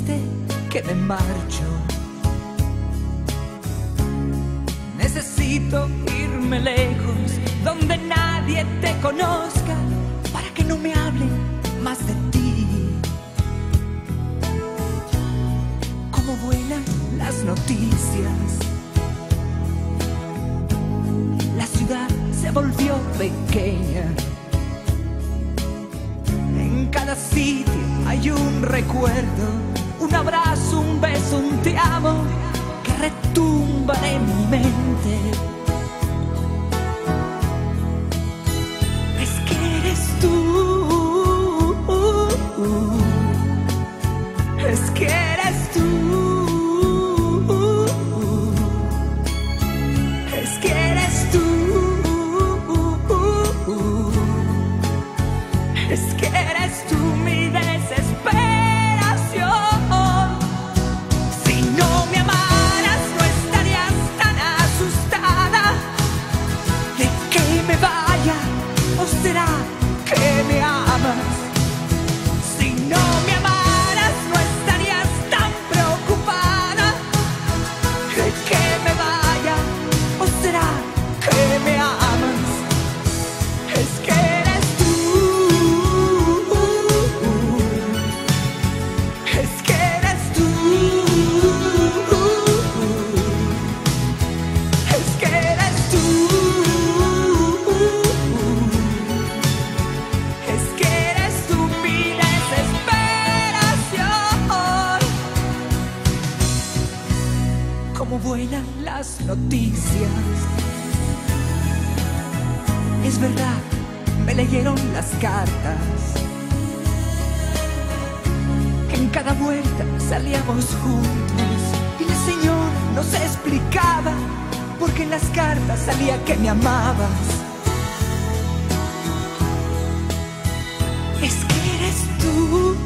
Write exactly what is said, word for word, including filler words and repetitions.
triste que me marcho. Necesito irme lejos, donde nadie te conozca, para que no me hablen más de ti. Cómo vuelan las noticias, la ciudad se volvió pequeña. En cada sitio hay un recuerdo, un abrazo, un beso, un te amo que retumban en mi mente. Es que eres tú, es que eres tú, es que eres tú, es que eres tú mi desesperación. Si no me amaras no estarías tan asustada de que me vaya, ¿o será que me amas? Si no me amaras no estarías tan preocupada de que me vaya, ¿o será que me amas? Es que eres tú, es que eres tú, es que eres tú, es que eres tú mi desesperación. Cómo vuelan las noticias. Es verdad, me leyeron las cartas. En cada vuelta salíamos juntos y la señora nos explicaba, porque en las cartas salía que me amabas. Es que eres tú,